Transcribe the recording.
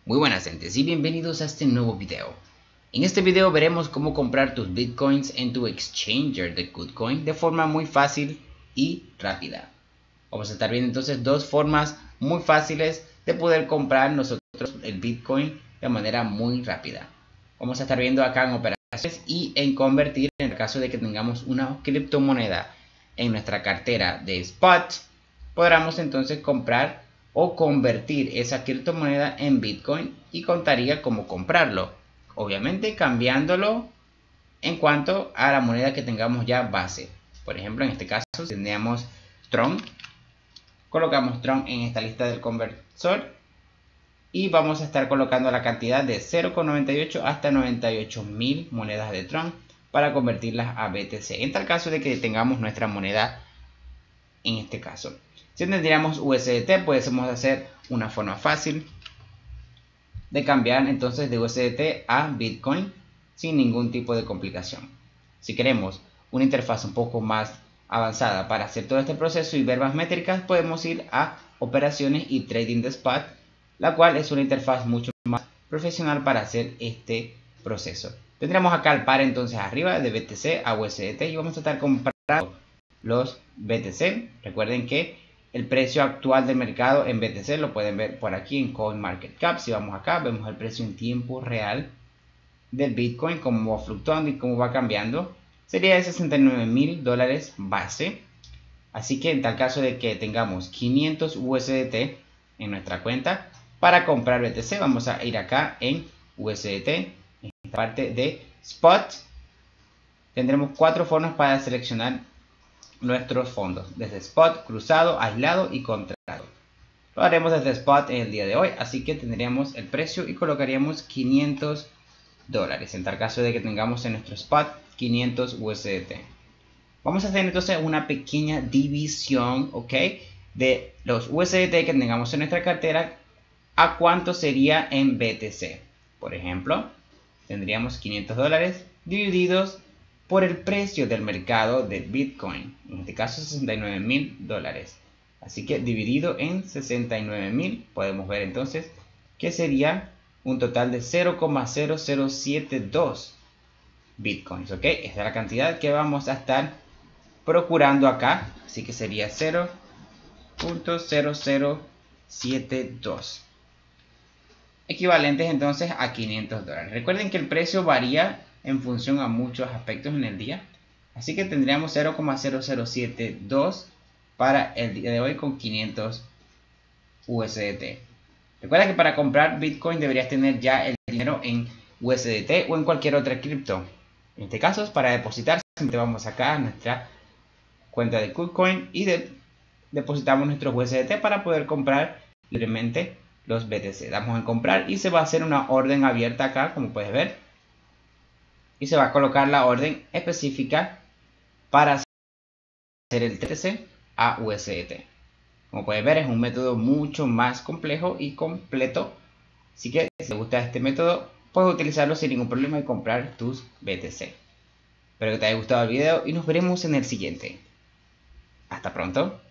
Muy buenas gentes y bienvenidos a este nuevo video. En este video veremos cómo comprar tus bitcoins en tu exchanger de KuCoin de forma muy fácil y rápida. Vamos a estar viendo entonces dos formas muy fáciles de poder comprar nosotros el bitcoin de manera muy rápida. Vamos a estar viendo acá en operaciones y en convertir en el caso de que tengamos una criptomoneda en nuestra cartera de spot. Podremos entonces comprar o convertir esa criptomoneda en Bitcoin y contaría como comprarlo, obviamente cambiándolo en cuanto a la moneda que tengamos ya base. Por ejemplo, en este caso tendríamos Tron, colocamos Tron en esta lista del conversor y vamos a estar colocando la cantidad de 0,98 hasta 98.000 monedas de Tron para convertirlas a BTC, en tal caso de que tengamos nuestra moneda en este caso. Si tendríamos USDT, podemos hacer una forma fácil de cambiar entonces de USDT a Bitcoin sin ningún tipo de complicación. Si queremos una interfaz un poco más avanzada para hacer todo este proceso y ver más métricas, podemos ir a operaciones y trading de spot, la cual es una interfaz mucho más profesional para hacer este proceso. Tendremos acá el par entonces arriba de BTC a USDT y vamos a estar comprando los BTC. Recuerden que el precio actual del mercado en BTC lo pueden ver por aquí en CoinMarketCap. Si vamos acá, vemos el precio en tiempo real del Bitcoin, cómo va fluctuando y cómo va cambiando. Sería de $69.000 base. Así que en tal caso de que tengamos 500 USDT en nuestra cuenta para comprar BTC, vamos a ir acá en USDT, en esta parte de Spot. Tendremos 4 formas para seleccionar nuestros fondos, desde spot, cruzado, aislado y contrato. Lo haremos desde spot en el día de hoy, así que tendríamos el precio y colocaríamos $500 en tal caso de que tengamos en nuestro spot 500 USDT. Vamos a hacer entonces una pequeña división, ¿ok? De los USDT que tengamos en nuestra cartera a cuánto sería en BTC. Por ejemplo, tendríamos $500 divididos por el precio del mercado de Bitcoin, en este caso $69.000. Así que dividido en 69.000 podemos ver entonces que sería un total de 0,0072 Bitcoins, ¿ok? Esta es la cantidad que vamos a estar procurando acá, así que sería 0,0072 equivalentes entonces a $500. Recuerden que el precio varía en función a muchos aspectos en el día, así que tendríamos 0,0072 para el día de hoy con 500 USDT. Recuerda que para comprar Bitcoin deberías tener ya el dinero en USDT o en cualquier otra cripto. En este caso, para depositar, simplemente vamos acá a nuestra cuenta de KuCoin y depositamos nuestros USDT para poder comprar libremente los BTC. Damos en comprar y se va a hacer una orden abierta acá, como puedes ver. Y se va a colocar la orden específica para hacer el BTC a USDT. Como puedes ver, es un método mucho más complejo y completo. Así que si te gusta este método, puedes utilizarlo sin ningún problema y comprar tus BTC. Espero que te haya gustado el video y nos veremos en el siguiente. Hasta pronto.